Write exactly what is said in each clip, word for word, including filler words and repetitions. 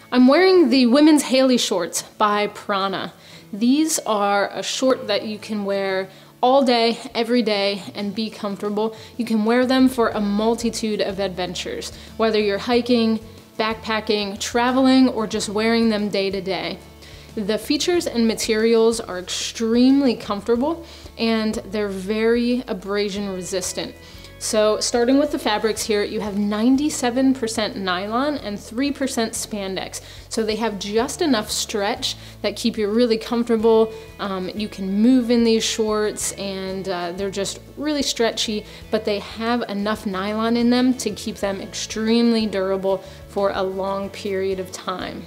I'm wearing the women's Hailey shorts by Prana. These are a short that you can wear all day, every day, and be comfortable. You can wear them for a multitude of adventures, whether you're hiking, backpacking, traveling, or just wearing them day to day. The features and materials are extremely comfortable and they're very abrasion resistant. So starting with the fabrics here, you have ninety-seven percent nylon and three percent spandex. So they have just enough stretch that keep you really comfortable. Um, you can move in these shorts and uh, they're just really stretchy, but they have enough nylon in them to keep them extremely durable for a long period of time.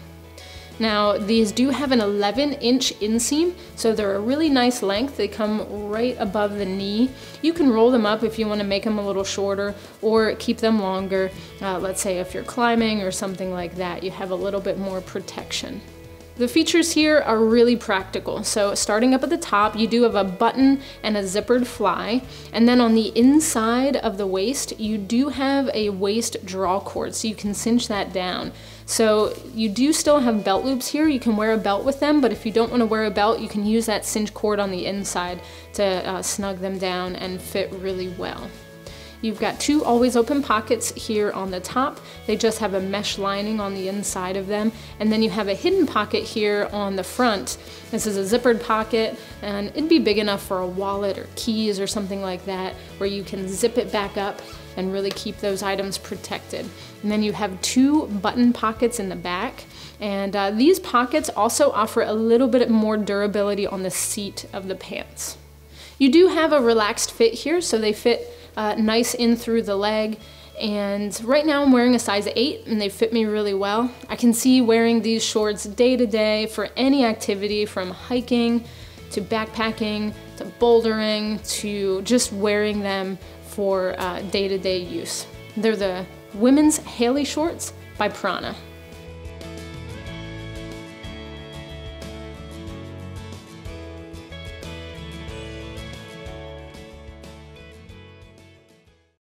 Now, these do have an eleven inch inseam, so they're a really nice length. They come right above the knee. You can roll them up if you want to make them a little shorter or keep them longer. Uh, let's say if you're climbing or something like that, you have a little bit more protection. The features here are really practical. So starting up at the top, you do have a button and a zippered fly. And then on the inside of the waist, you do have a waist draw cord, so you can cinch that down. So you do still have belt loops here. You can wear a belt with them, but if you don't want to wear a belt, you can use that cinch cord on the inside to uh, snug them down and fit really well. You've got two always open pockets here on the top. They just have a mesh lining on the inside of them. And then you have a hidden pocket here on the front. This is a zippered pocket, and it'd be big enough for a wallet or keys or something like that, where you can zip it back up and really keep those items protected. And then you have two button pockets in the back. And uh, these pockets also offer a little bit more durability on the seat of the pants. You do have a relaxed fit here, so they fit Uh, nice in through the leg, and right now I'm wearing a size eight and they fit me really well. I can see wearing these shorts day to day for any activity, from hiking to backpacking to bouldering to just wearing them for uh, day-to-day use. They're the women's Hailey shorts by Prana.